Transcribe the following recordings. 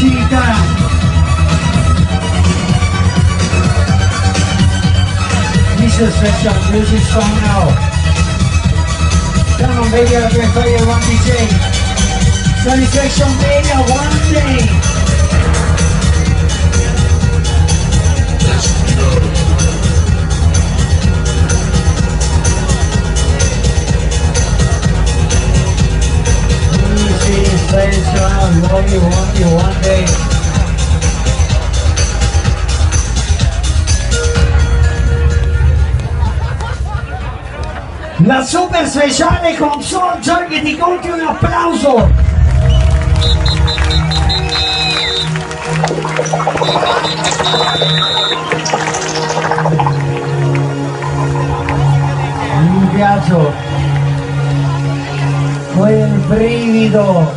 musica. This is a special music song now. Come on baby, I'm gonna play you one DJ. Satisfaction Radio, one day. What you want one day. La super speciale con Soldier che ti conti un applauso. Mi piace quel brivido.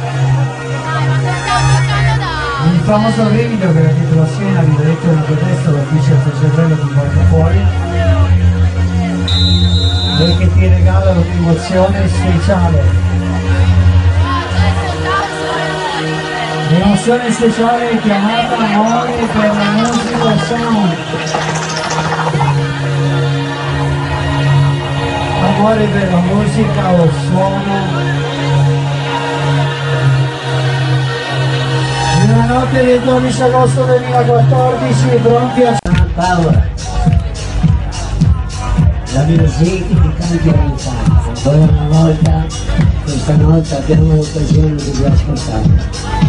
Il famoso brivido che era dietro la schiena, vi vedete una protesta l'ufficio del cervello ti porta fuori e che ti regala un'emozione speciale. L'emozione speciale chiamata amore per la musica e sound. Amore per la musica o suono. Una notte del 12 agosto 2014, pronti a Power. La musica di canti all'infanzia. Ancora una volta, questa notte abbiamo l'occasione di ascoltarla.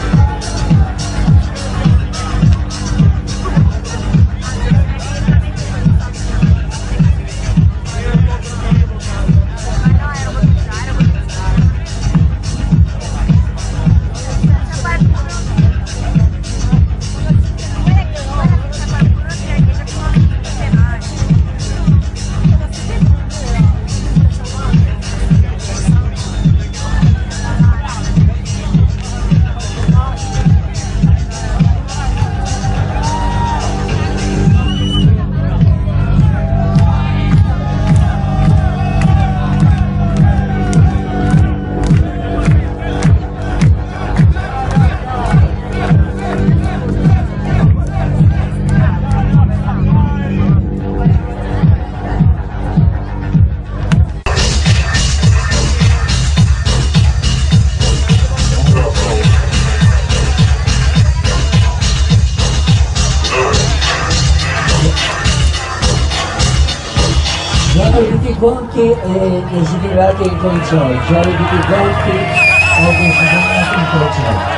Tutti i conti desiderati in controllo, tutti i conti desiderati in controllo.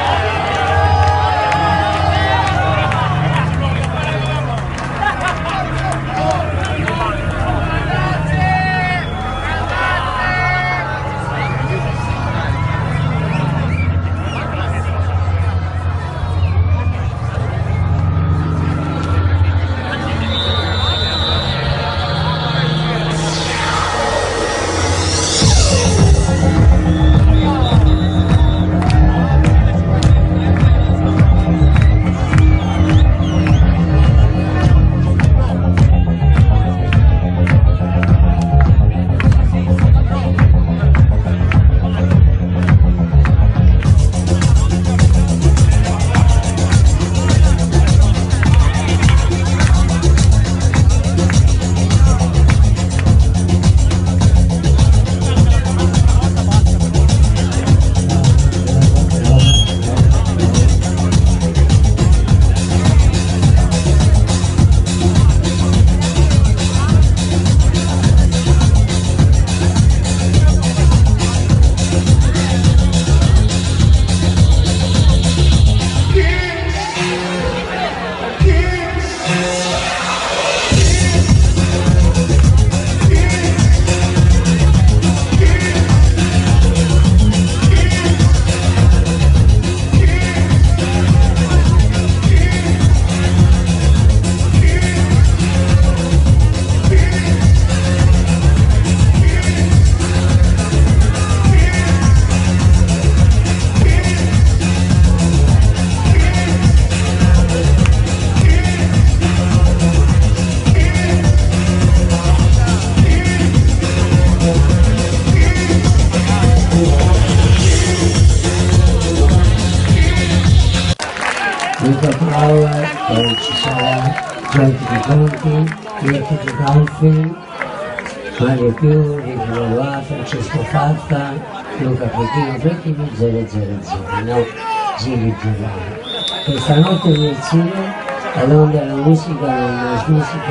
Luca Power, poi ci sarà Gioiti di Conti, Mirko di Calfi, Mario Più, Riccardo Loa, Francesco Fatta, Luca Pretini 000, no, Gigi Giovanni. Questa notte nel cinema all'onda la musica la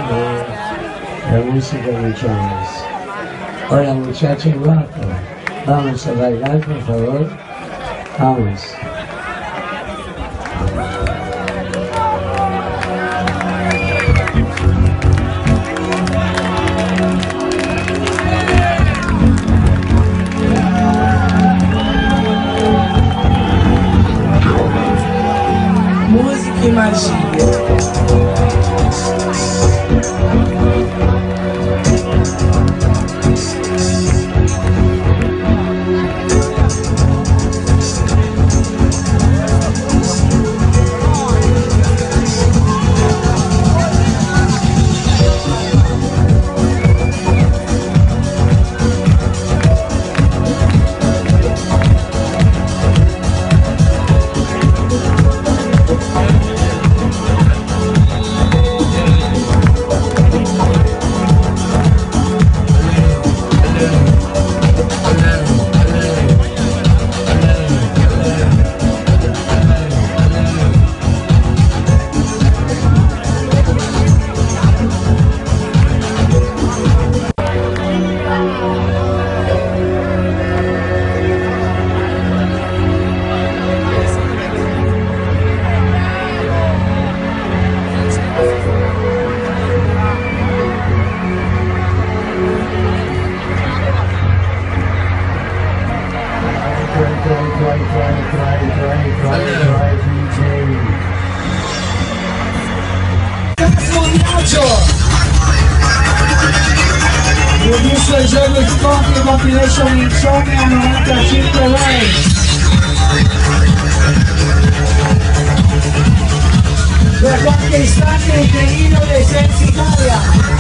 música de Jones. Hola muchachos guapos, vamos a bailar por favor, vamos. Música e magia. Ho visto il gioco di sconti e compilation Insomnia 95 lei. Per qualche istante il trenino dei Sensi Italia.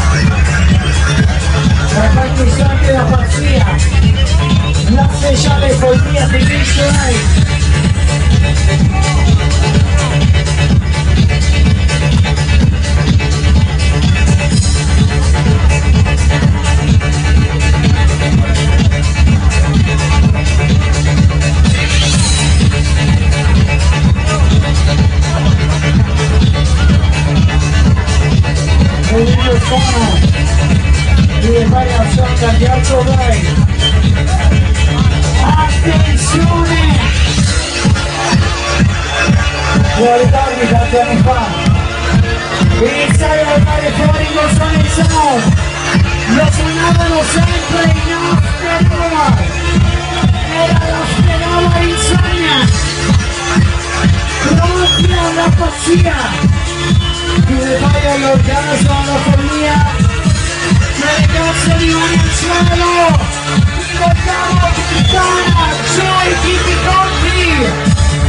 Per qualche istante la pazzia. La speciale follia di Vince lei. Il suono di variazione di alto vai. Attenzione! Lo ricordi tanti anni fa? Iniziare a andare fuori con Sonic Sound. Lo suonavano sempre in Afternoon. Era l'Afternoon Insomnia. Pronti alla pazzia. Chi le fai all'orgasmo, alla follia, le ragazze di Maniaciano, ti vogliamo puttana, Gioiti di Conti!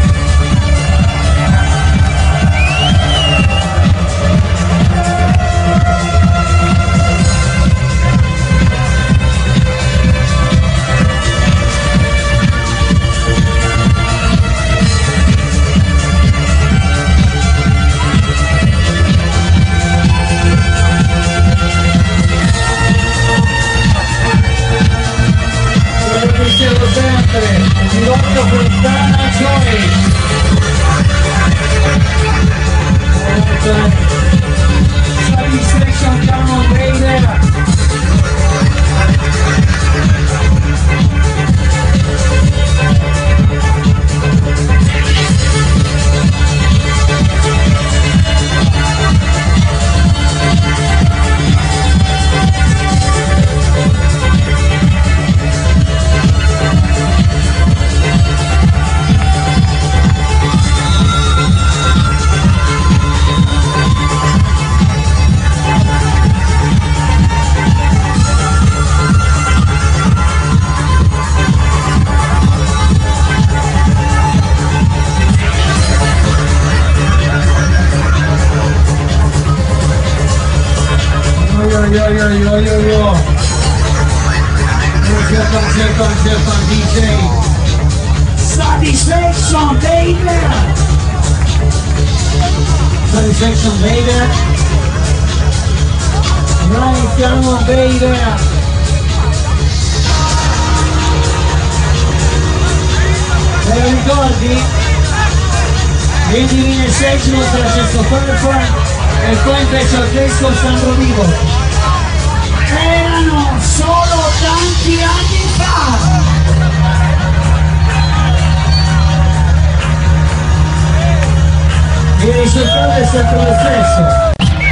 Sempre, di Rocco Fontana Joy. Satisfaction Come on baby. Yo. Here comes DJ. Satisfaction, baby. Satisfaction Vader. Noi siamo Vader. Te lo ricordi? Quindi nel settimo Francesco Purple e poi invece al disco Sandro Vivo. Erano solo tanti anni fa! Il risultato è sempre lo stesso.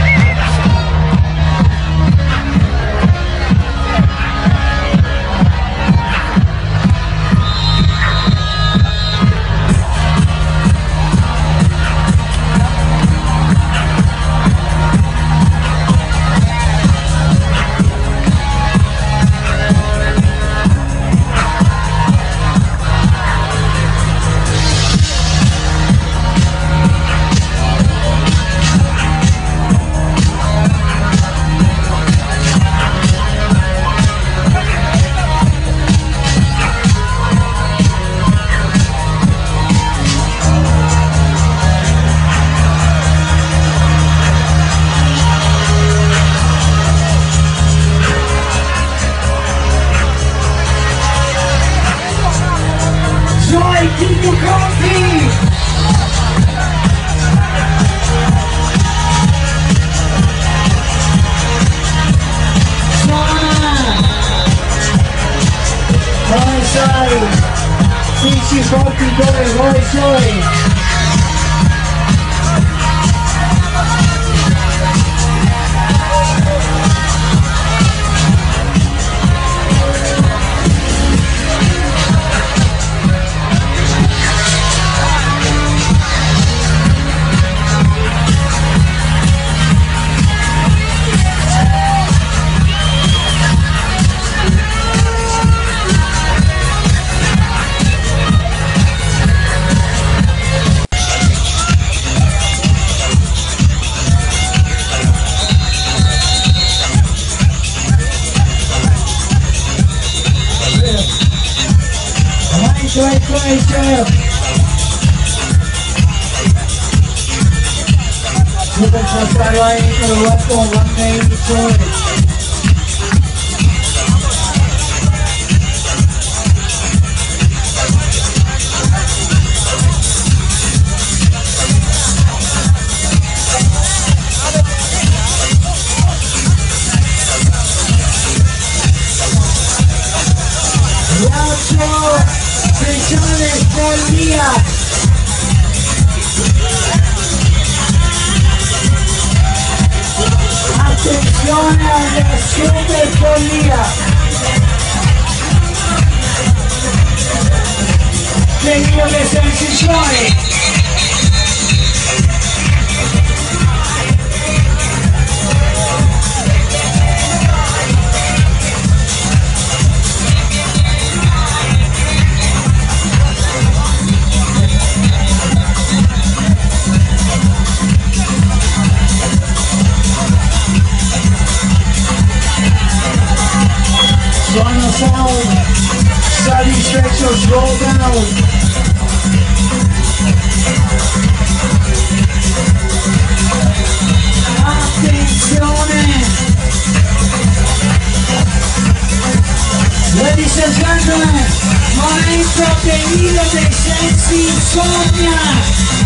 Ci porti dove vuoi suoi. Super Satellite Rock on One Day Detroit. Rialzo speciale follia. Attenzione alla super follia. Venivo le sensazioni. Suono sound, Satisfaction slow down. Attenzione! Ladies and gentlemen, momento delirio dei sensi insomnia!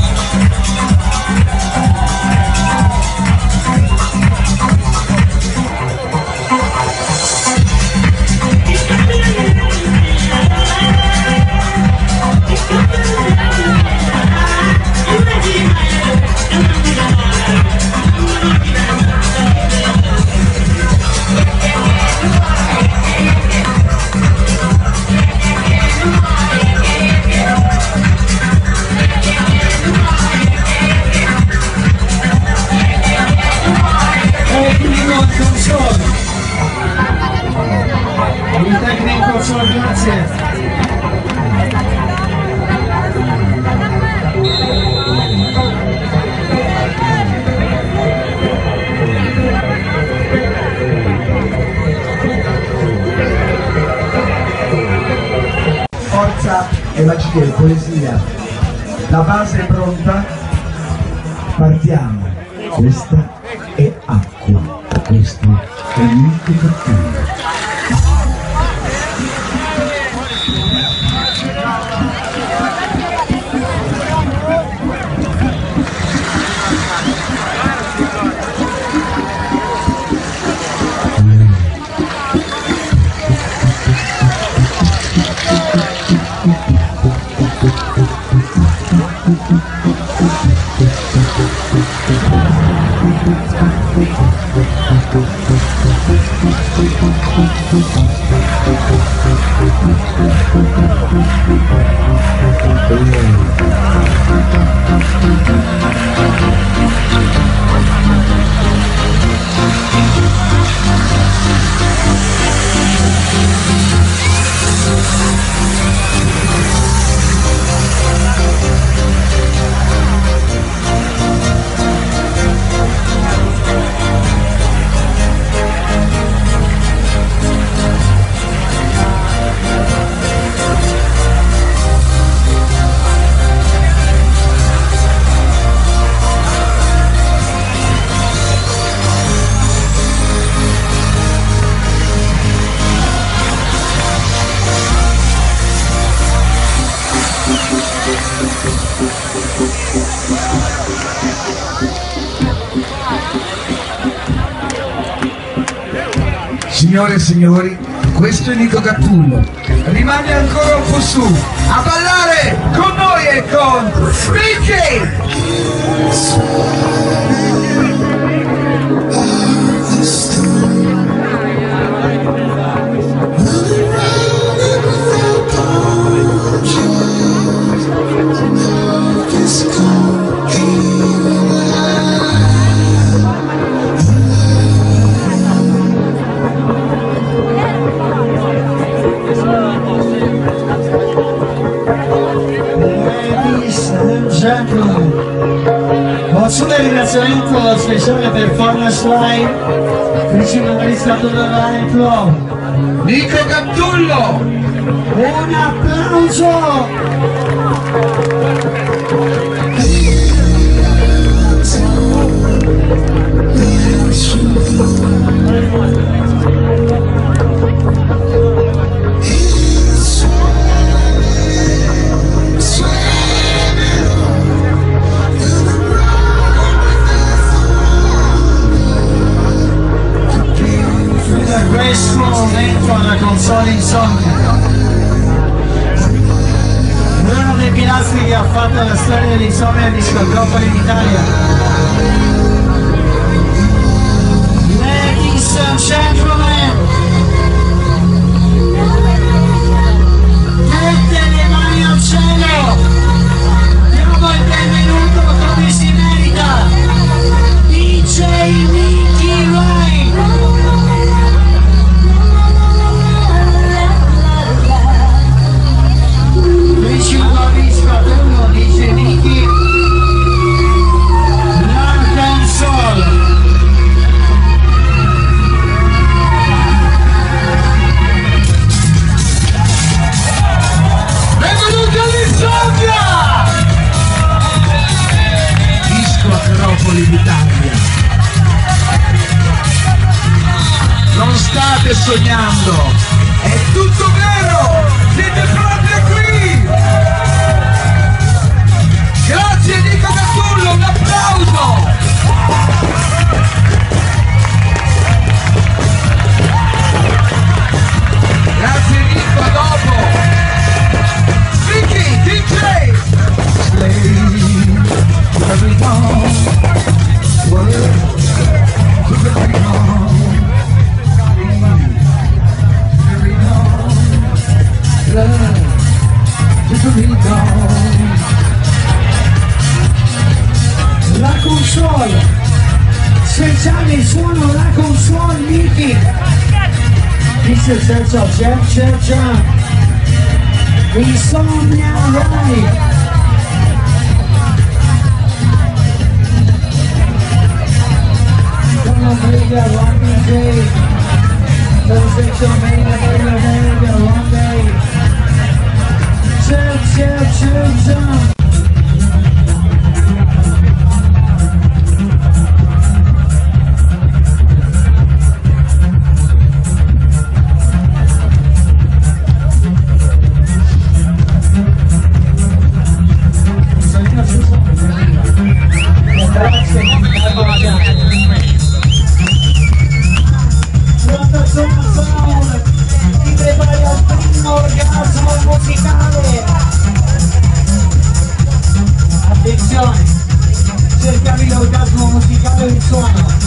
Il tecnico solo, grazie. Forza e magia, poesia. La base è pronta. Partiamo. Questa è acqua, questo è Nico Cattullo. Signore e signori, questo è Nico Cattullo. Rimane ancora un po' su a ballare con noi e con Mickey! Posso un ringraziamento speciale per Performance Live, vicino all'amministratore Ryan Pro. Nico Cattullo! Un applauso! Questo momento alla console Insomnia, uno dei pilastri che ha fatto la storia dell'Insomnia Discotropoli in Italia. Ladies and gentlemen, tutte le mani al cielo, diamo il benvenuto come si merita, DJ Mickey Ryan. Dice Nicky, l'Arkansas. Benvenuti all'Insomnia! Disco Acropoli d'Italia. Non state sognando, è tutto vero! Siete proprio qui! Grazie Nico Cattullo, un applauso! Grazie Nico, a dopo! Mickey, DJ! Slave, every dawn, work, every dawn, every dawn, love, every dawn. La console, speciale suono la console Mickey. This is Jam. Insomnia Live. Come on, Vega, one DJ. Thursday, Vega, one day. Jam. attenzione, cercavi l'orgasmo musicale del suono.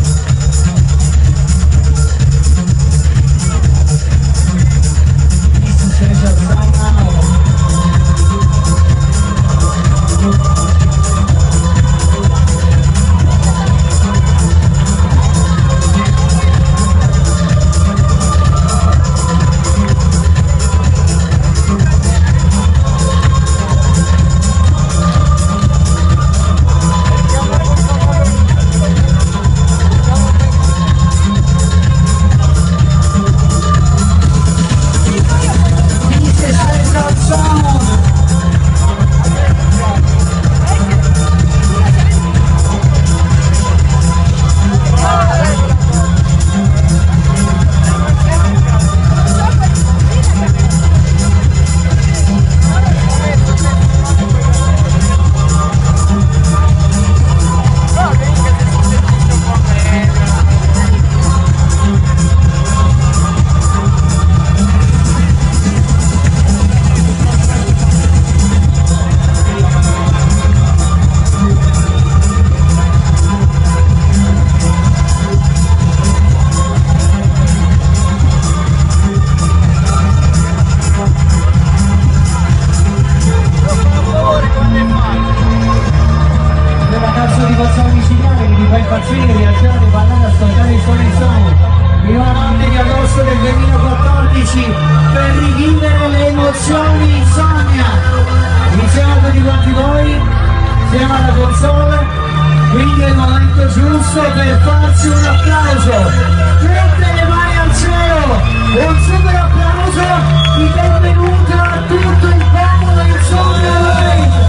Per rivivere le emozioni insonnia insieme a tutti quanti voi, siamo alla console, quindi è il momento giusto per farci un applauso, tutte le mani al cielo, un super applauso di benvenuto a tutto il popolo Insomnia Live.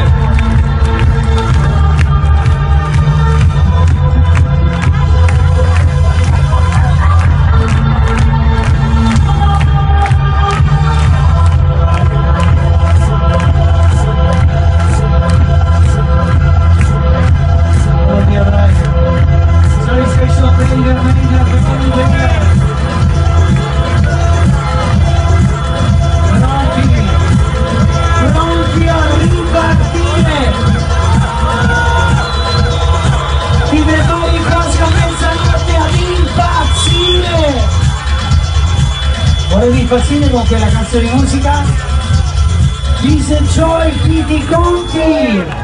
Volevi impazzire con quella canzone di musica? Disenjoy Piti Conti!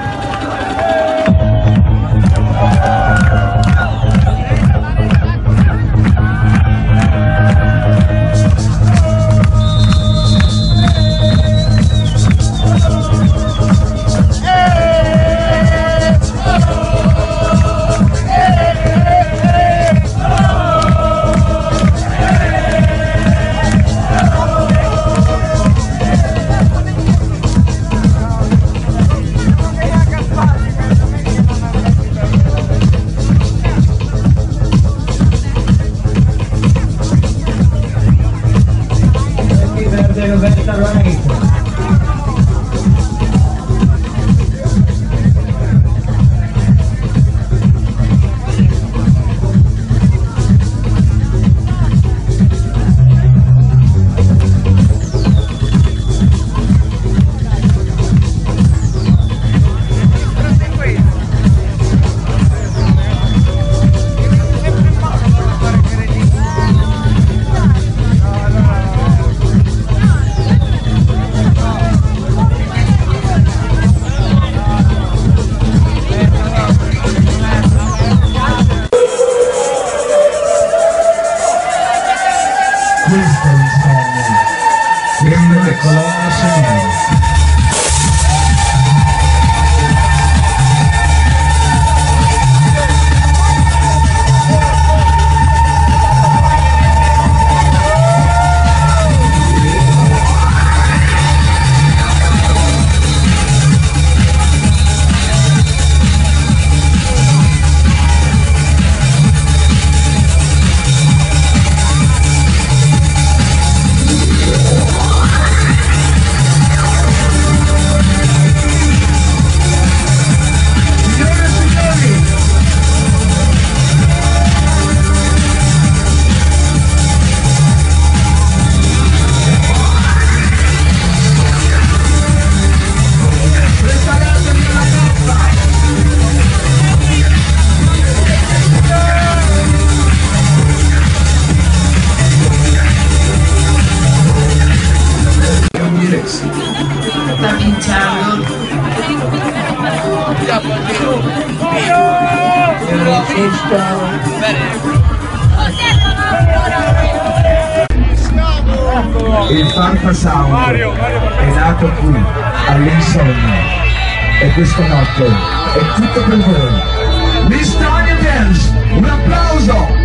Il Fantasound è nato qui, all'Insomnia, e questa notte è tutto per voi. L'Estonia Dance, un applauso!